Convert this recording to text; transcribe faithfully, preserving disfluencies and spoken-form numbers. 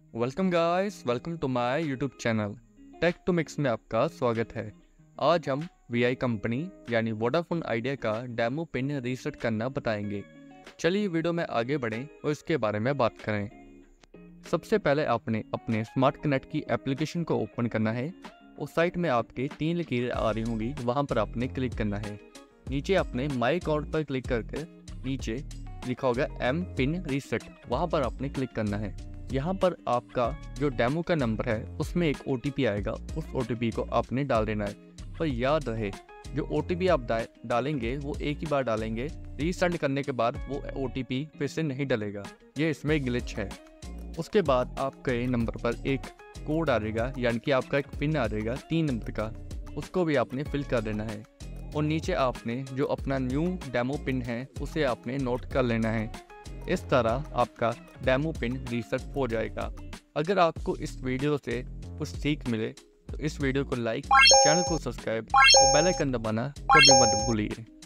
Welcome guys, welcome to my YouTube channel tech to mix में आपका स्वागत है। आज हम वी आई कंपनी यानी वोडाफोन आइडिया का डेमो पिन रीसेट करना बताएंगे। चलिए वीडियो में आगे बढ़ें और इसके बारे में बात करें। सबसे पहले आपने अपने स्मार्ट कनेक्ट की एप्लीकेशन को ओपन करना है। उस साइट में आपके तीन लकीरें आ रही होंगी, वहाँ पर आपने क्लिक करना है। नीचे आपने माई अकाउंट पर क्लिक करके नीचे लिखा होगा एम पिन रीसेट, वहाँ पर आपने क्लिक करना है। यहाँ पर आपका जो डेमो का नंबर है उसमें एक ओ टी पी आएगा, उस ओ टी पी को आपने डाल देना है। पर याद रहे, जो ओ टी पी आप डालेंगे वो एक ही बार डालेंगे, रीसेंड करने के बाद वो ओ टी पी फिर से नहीं डलेगा, ये इसमें ग्लिच है। उसके बाद आपके नंबर पर एक कोड आ जाएगा, यानी कि आपका एक पिन आ जाएगा तीन नंबर का, उसको भी आपने फिल कर देना है। और नीचे आपने जो अपना न्यू डेमो पिन है उसे आपने नोट कर लेना है। इस तरह आपका डेमो पिन रीसेट हो जाएगा। अगर आपको इस वीडियो से कुछ सीख मिले तो इस वीडियो को लाइक, चैनल को सब्सक्राइब और बेल आइकन दबाना कभी मत भूलिए।